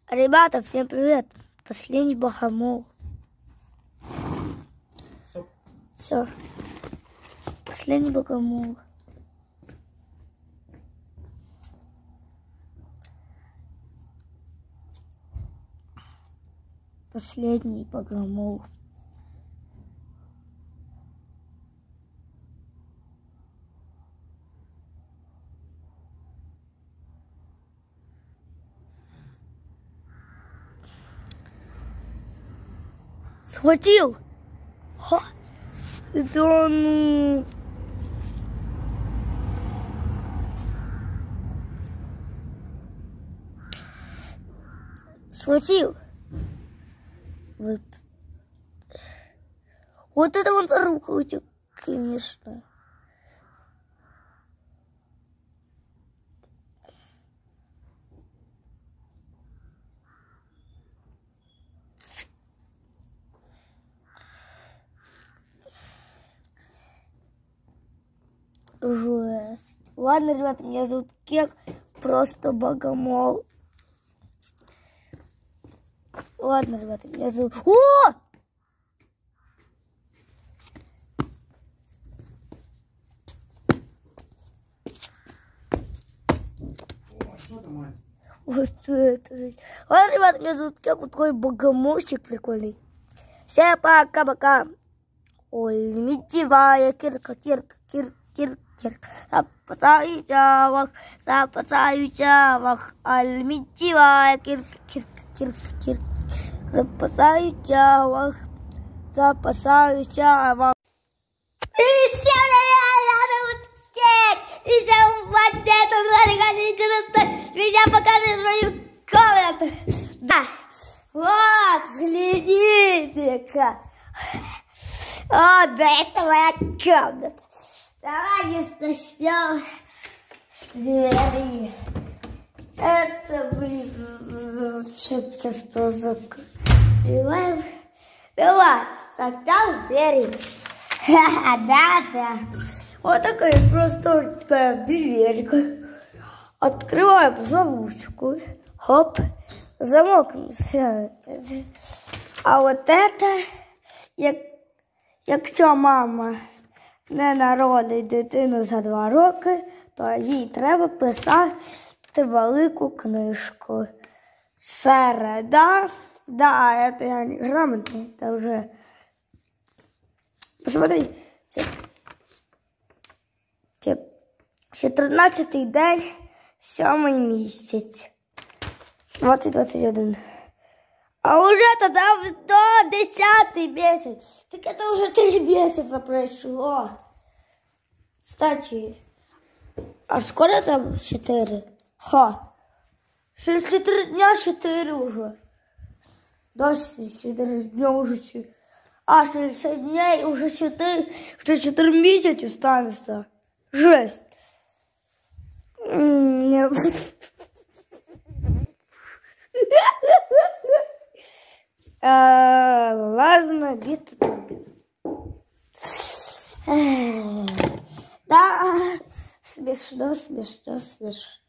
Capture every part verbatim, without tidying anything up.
Ребята, всем привет! Последний богомол. Все. Последний богомол. Последний богомол. Схватил! Ха! Да ну! Схватил! Вы... Вот это вот руку, конечно. Жесть. Ладно, ребята, меня зовут Кек, просто богомол. Ладно, ребята, меня зовут... О! Вот это же. Ладно, ребята, меня зовут Кек, вот такой богомольчик прикольный. Всем пока-пока. Ой, метевая кирка, кирка, кирка, кирка, кирка. Запасаю чавах, запасаю чавах. Аль метевая кирка, кирка, кирка, кирка. Запасаю чавах, запасаю чавах. Всем привет, Кек! И сегодня меня показывает мою комнату. Да, вот, глядите-ка. О, да, это моя комната. Давайте начнем с двери. Это, блин, сейчас просто открываем. Давай, начнем с двери. Да, да. Вот такая просторная дверька. Открываем залучку. Хоп, замок. А вот это... Я... Якщо мама не народить дитину за два роки, то їй треба писати велику книжку. Середа. Да, это я не грамотный, это уже... Посмотри. чотирнадцятий день, сьомий місяць. двадцять двадцять один. А уже тогда до десятый месяц. Так это уже три месяца прошло. Кстати, а скоро там четыре? Ха. Через четыре дня четыре уже. Да, четыре дня уже четыре. А, через шесть дней уже четыре. Уже четыре месяца останется. Жесть. Нет. А, ладно, бит. Да, смешно, смешно, смешно.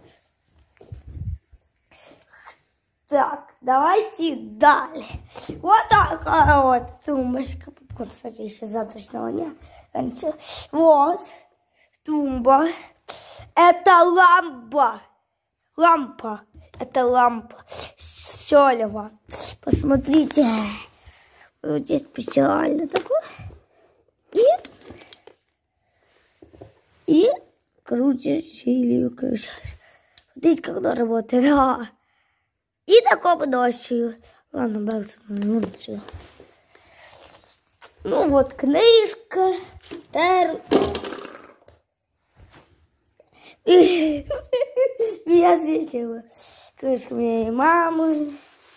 Так, давайте далее. Вот такая вот тумбочка. Кстати, еще завтрашнего дня. Вот, тумба. Это лампа. Лампа. Это лампа. Солева. Посмотрите. Вот здесь специально такое. И... И крутишь или выключаешь. Смотрите, как оно работает. А. И такого ночью. Ладно, бабушка, ну все. Ну вот книжка. Тер... Меня светила. Книжка моей мамы.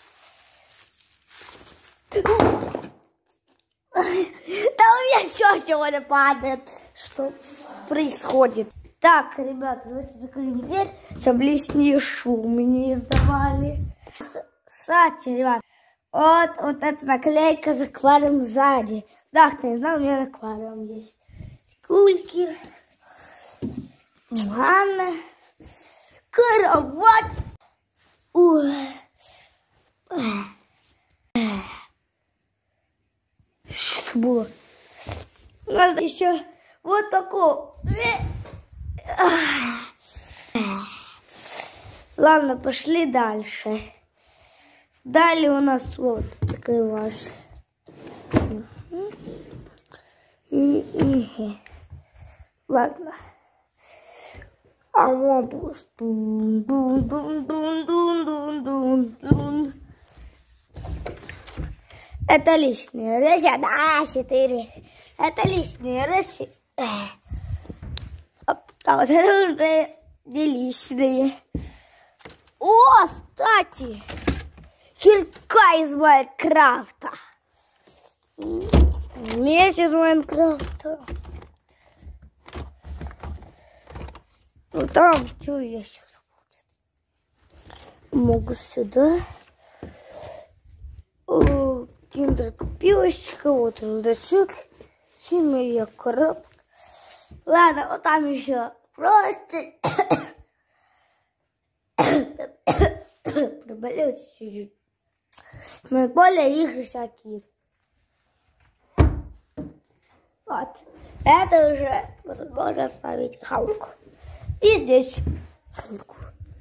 Да у меня все сегодня падает. Что происходит? Так, ребята, давайте закроем дверь, чтобы лишний шум не издавали. Кстати, ребят, вот, вот эта наклейка с аквариум сзади. Да, кто не знал, у меня аквариум есть. Кульки. Ванна. Кровать. Ой. было. Надо еще вот такого. Ладно, пошли дальше. Далее у нас вот такой ваш. И, и. Ладно. А мобус. Это лишние речи. Да, четыре. Это лишние речи. А вот это уже не лишние. О, кстати, кирка из Майнкрафта. Меч из Майнкрафта. Ну там все еще будет. Могу сюда. О, киндер-копилочка, вот рудачок, семья коробка. Ладно, вот там еще просто проболел чуть-чуть. Но более игры всякие. Вот. Это уже можно ставить халку. И здесь халку.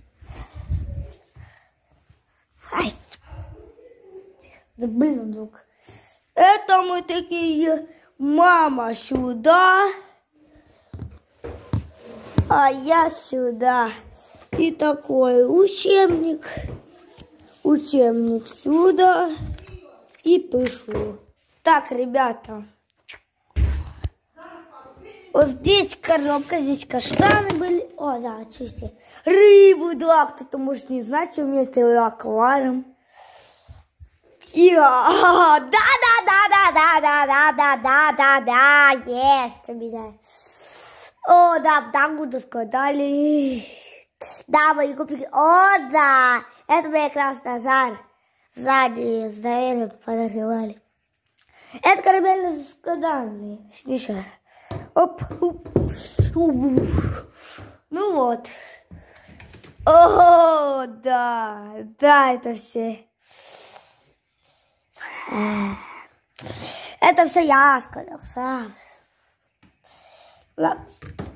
Ай. Да блин, звук. Это мы такие, мама сюда, а я сюда. И такой учебник, учебник сюда и пишу. Так, ребята, вот здесь коробка, здесь каштаны были. О, да, чувствуйте. Рыбу, да, кто-то может не знать, у меня это аквариум. И, да, да, да, да, да, да, да, да, да, да, да, есть у меня. О, да, так буду сказали. Да, мои купили. О, да, это мне как раз назад. Сзади, сзади подогревали. Это корабельные складаны. Слышали? Оп. Ну вот. О, да, да, это все. Это все я сказал сам. Ладно.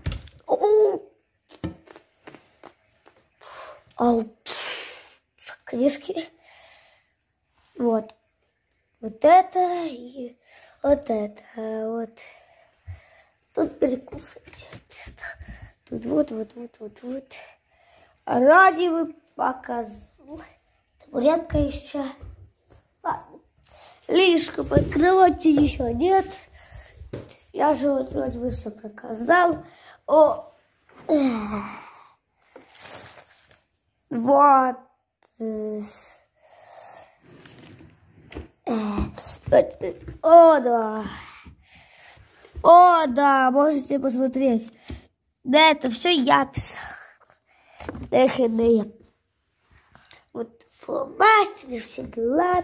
Ау. Книжки. Вот. Вот это и вот это. Вот. Тут перекусы. Тут вот, вот, вот, вот, вот. Ради вы показывал. Табуретка еще. Ладно. Лишка под кроватью еще нет. Я же вот вроде бы все показал. О. Вот. О, да. О, да, можете посмотреть. Да, это все я писал. Эх, да. Вот фломастеры, все дела.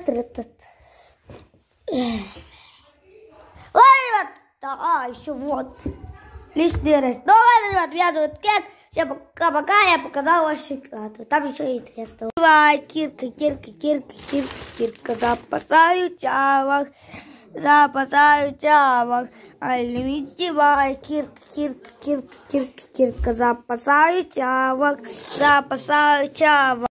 Ой, вот. А, еще вот. Лишний раз. Ну ладно, ребят, меня зовут Кет. Всем пока-пока, я показал ваши карты. Там еще есть интересно. Давай, кирка, кирка, кирка, кирка, кирка. Запасаю чавах, запасаю чавах. Алимитивай, кирка, кирка, кирка, кирка, кирка. Запасаю чавах, запасаю чавах.